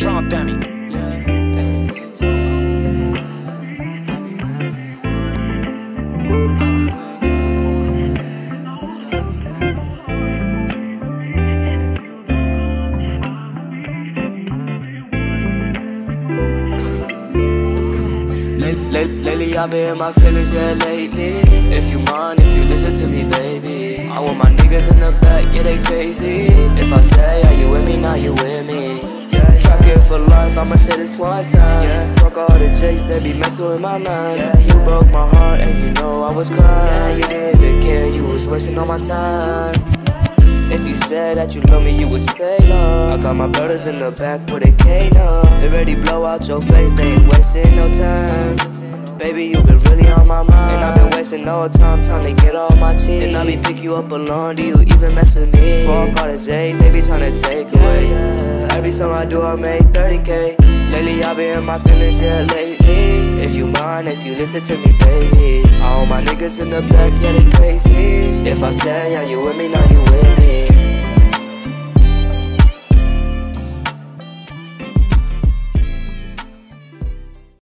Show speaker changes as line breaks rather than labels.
Trump dummy.
Lately I've been in my feelings, yeah, lately. If you mind, if you listen to me, baby. I want my niggas in the back, yeah, they crazy. If I say, are you with me, now you with me. Tracking for life, I'ma say this one time. Fuck all the J's, they be messing with my mind. You broke my heart and you know I was crying. You didn't even care, you was wasting all my time. If you said that you love me, you would stay long. I got my brothers in the back with a K-No. They ready blow out your face, they ain't wasting no time. Baby, you been really on my mind, and I've been wasting no time to get all my teeth. And I be pick you up alone, do you even mess with me? Fuck all the Z's, they be tryna take away. Every song I do, I make 30K. Lately, I've been in my feelings, yeah, lately. If you mind, if you listen to me, baby. All my niggas in the back, yeah, they crazy. If I say, are you with me, now you with me.